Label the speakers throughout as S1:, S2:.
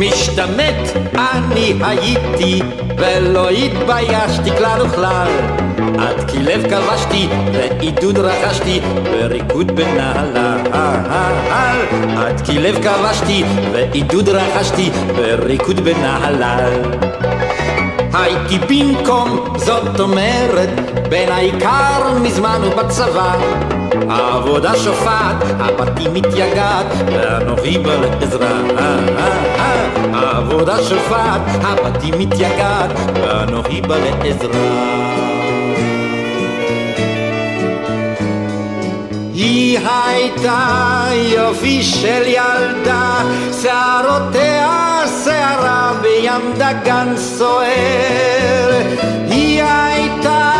S1: משתמט אני הייתי ולא התביישתי כלל וכלל, עד כי לב כבשתי ועידוד רכשתי בריקוד בנהלל, עד כי לב כבשתי ועידוד רכשתי בריקוד בנהלל. הייתי במקום, זאת אומרת, בין העיקר מזמן ובצבא, העבודה שופעת, הבתים מתייגעת, ואנוכי בא לעזרה. העבודה שופעת, הבתים מתייגעת, ואנוכי בא לעזרה. היא הייתה יופי של ילדה, שערותיה שערה בים דגן סוער. היא הייתה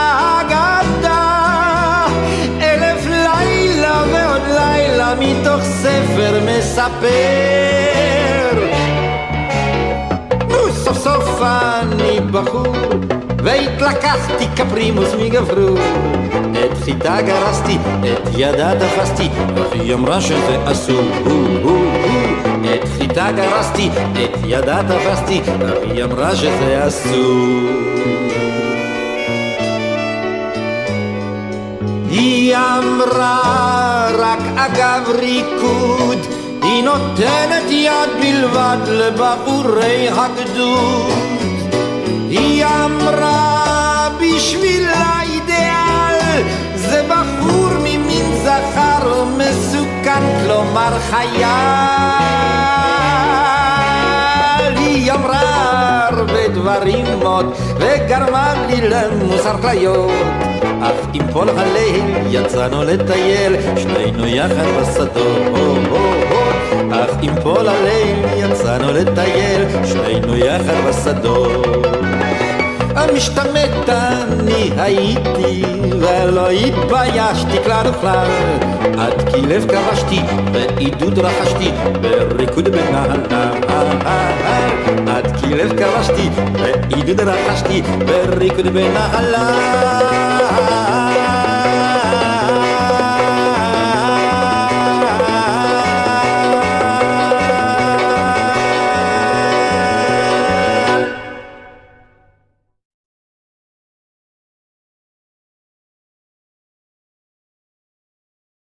S1: אגדה, 1000 לילה ועוד לילה מתוך ספר מספר. סוף סוף אני בחור והתלקחתי כפרימוס מגברור, את חיטה גרסתי, את ידה תפסתי, אך היא אמרה שזה אסור. את חיטה גרסתי, את ידה תפסתי, אך היא אמרה שזה אסור. היא אמרה רק אגב ריקוד, היא נותנת יד בלבד לבחורי הגדוד. היא אמרה בשביל האידיאל, זה בחור ממין זכר מסוכן, כלומר חייל. היא אמרה הרבה דברים עוד וגרמה לי למוסר כליות, אך עם כל הליל יצאנו לטייל שנינו יחד בשדות. אך עם כל הליל יצאנו לטייל שנינו יחד בשדות. המשתמט אני הייתי ולא התביישתי כלל וכלל, עד כי לב כבשתי ועידוד רכשתי בריקוד בנהלל, עד כי לב כבשתי ועידוד רכשתי בריקוד בנהלל.